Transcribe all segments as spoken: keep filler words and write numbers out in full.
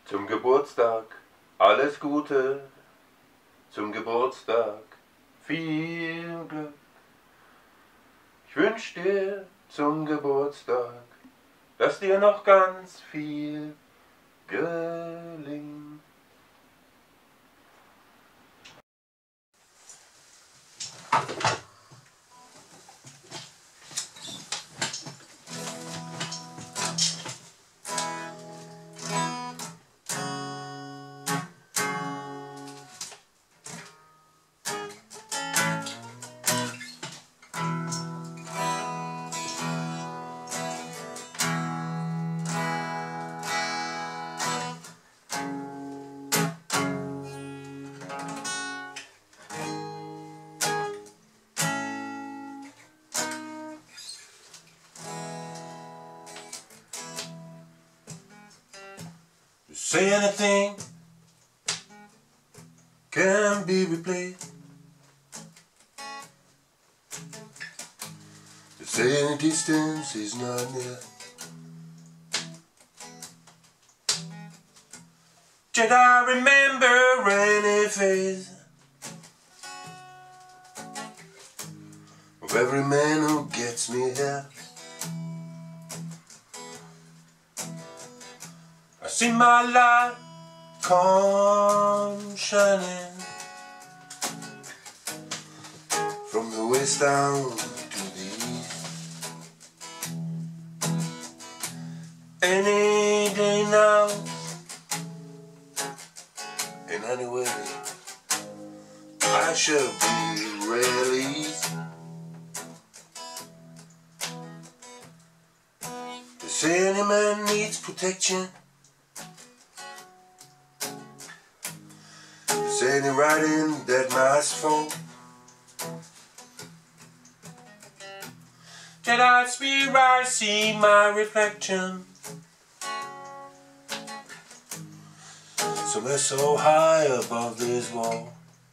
Zum Geburtstag alles Gute, zum Geburtstag viel Glück. Ich wünsch dir zum Geburtstag, dass dir noch ganz viel gelingt. Say anything can be replaced. To say any distance is not near. Did I remember any phase of every man who gets me here? I see my light come shining from the west down to the east. Any day now, in any way, I shall be released. They say any man needs protection. Say any writing that must fall. Did I speak right, see my reflection? Somewhere so high above this wall.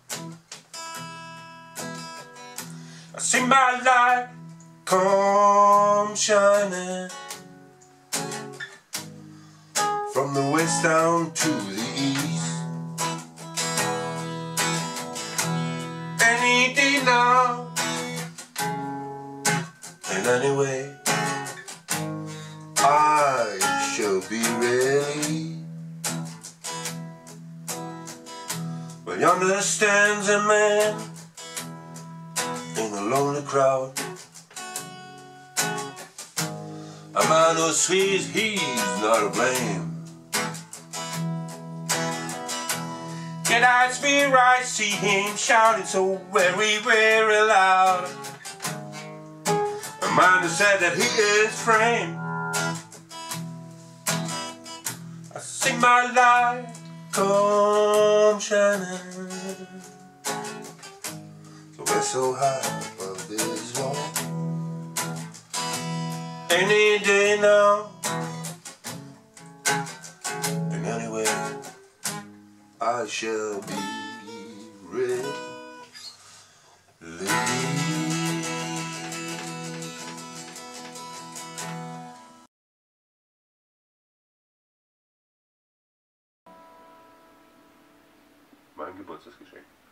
I see my light come shining from the west down to the east. Any day now, and anyway, I shall be ready. Well, yonder stands a man in a lonely crowd, a man who sees he's not to blame. Yet I'd be right, see him shouting so very, very loud. A man who said that he is framed. I see my light come shining. So we're so high above this wall. Any day now, and anyway, I shall be ready. Mein Geburtstagsgeschenk.